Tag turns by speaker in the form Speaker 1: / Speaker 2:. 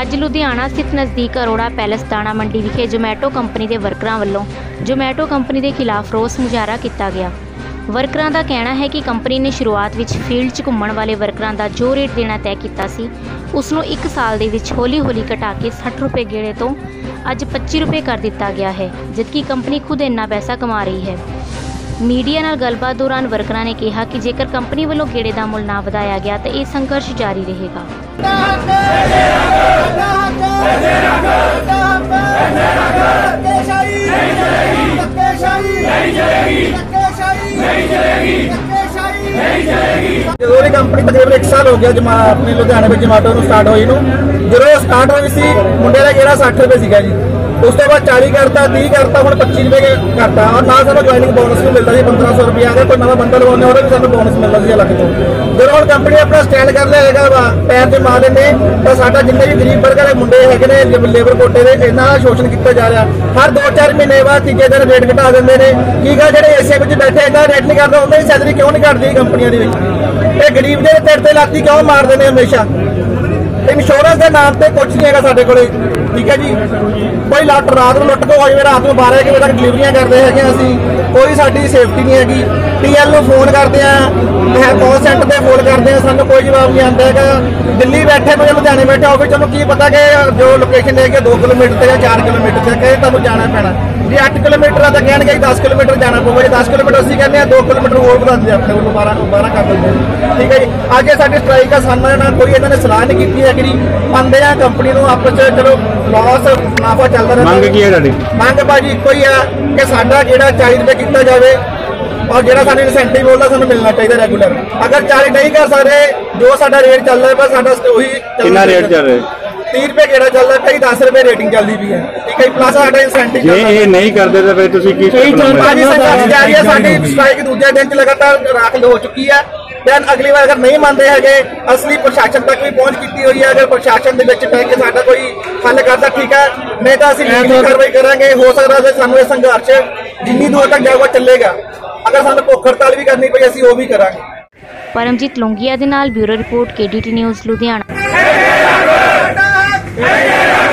Speaker 1: ਅੱਜ ਲੁਧਿਆਣਾ ਸਥਿਤ ਨਜ਼ਦੀਕ ਅਰੋੜਾ ਪੈਲੇਸ ਦਾਣਾ ਮੰਡੀ ਵਿਖੇ ਜੋਮੈਟੋ ਕੰਪਨੀ ਦੇ ਵਰਕਰਾਂ ਵੱਲੋਂ ਜੋਮੈਟੋ ਕੰਪਨੀ ਦੇ ਖਿਲਾਫ ਰੋਸ ਮੁਜ਼ਾਹਰਾ ਕੀਤਾ ਗਿਆ। ਵਰਕਰਾਂ ਦਾ ਕਹਿਣਾ ਹੈ ਕਿ ਕੰਪਨੀ ਨੇ ਸ਼ੁਰੂਆਤ ਵਿੱਚ ਫੀਲਡ 'ਚ ਘੁੰਮਣ ਵਾਲੇ ਵਰਕਰਾਂ ਦਾ ਜੋ ਰੇਟ ਦੇਣਾ ਤੈਅ ਕੀਤਾ ਸੀ ਉਸ ਨੂੰ 1 ਸਾਲ ਦੇ ਵਿੱਚ ਹੌਲੀ-ਹੌਲੀ ਘਟਾ ਕੇ 60 ਰੁਪਏ ਗੇੜੇ ਤੋਂ ਅੱਜ 25 ਰੁਪਏ ਕਰ ਦਿੱਤਾ ਗਿਆ ਹੈ, ਜਦਕਿ ਕੰਪਨੀ ਖੁਦ ਇੰਨਾ ਪੈਸਾ ਕਮਾ ਰਹੀ ਹੈ। मीडिया नाल गलबात दौरान वर्करां ने कहा कि जेकर कंपनी वालों गेड़े का मुल ना वधाया गया तो यह संघर्ष जारी रहेगा।
Speaker 2: जो कंपनी तकरीबन 1 साल हो गया अपने लुधियाने में जोमैटो स्टार्ट हुई जो स्टार्ट हुई सी मुंडे का गेड़ा 60 रुपए सीगा जी, उस तो बाद 40 करता 30 करता हम 25 रुपए करता और ना सानू ज्वाइनिंग बोनस भी मिलता है 1500 रुपया। अगर कोई नवा बंडल लवाने हो भी सानू बोनस मिलता है अलग तो। जो हम कंपनी अपना स्टैंड कर लिया पैर से मार लेने तो साडा जिन्ने भी गरीब वर्ग वाले मुंडे है लेबर कोटे के इन्हों का शोषण किया जा रहा। हर 2-4 महीने बाद तीजे दिन रेट घटा देंगे ने की गा जो एशिया में बैठे इतना रेट नहीं करते उन्हें सैलरी क्यों नहीं घटती कंपनियों के गरीब के सिर से लाती क्यों मारते हैं हमेशा। इंश्योरेंस के नाम पर कुछ नहीं है साढ़े को, ठीक है जी। कोई रात को लुट को हो जाए, रात को 12 बजे तक डिलीवरियां करते हैं असी, कोई साडी सेफ्टी नहीं हैगी। PL को फोन करते हैं, कॉल सेंटर पर फोन करते हैं, सानू कोई जवाब नहीं आता है। दिल्ली बैठे में लुधियाने बैठे हो चलो की पता कि जो लोकेशन है 2 किलोमीटर या 4 किलोमीटर से कहे तुम जाना पैना जी 8 किलोमीटर तो कहेंगे 10 किलोमीटर जाना पवेगा, 10 किलोमीटर असी कहते हैं 2 किलोमीटर और बढ़ा देंगे अपने को 12 कर देंगे, ठीक है जी। अज साडी स्ट्राइक का सामना कोई इन्होंने सलाह नहीं की है कि आते हैं कंपनी को आपस चलो लॉस मुनाफा चलता रहता।
Speaker 3: मंग की है
Speaker 2: मंग भाजी कोई है कि साडा गेड़ा 40 रुपए किया जाए और जो सानू इंसेंटिव बोलता सानू मिलना चाहिए रेगुलर। अगर 40 नहीं कर सकते जो साडा रेट चल रहा है साडा वही
Speaker 3: कितना रेट चल रहा है
Speaker 2: 30 रुपए गेड़ा चल रहा है, कई 10 रुपए रेटिंग चलती भी है, ठीक है। प्लस साडा इंसेंटिव
Speaker 3: ये नहीं करते तो फिर तुसी की
Speaker 2: स्ट्राइक दूसरे दिन च लगातार राखल हो चुकी है। दैन अगली बार अगर नहीं मानते है असली प्रशासन तक भी पहुंच की हुई है। अगर प्रशासन के साडा कोई हल करता ठीक है, नहीं तो असं कार्रवाई करेंगे। हो सकता है सानू ये संघर्ष जिन्नी दूर तक जाऊगा चलेगा, अगर सानू भुख हड़ताल भी करनी पई असीं वो भी करांगे।
Speaker 1: परमजीत लोंगिया दे नाल bureau report KDT news Ludhiana.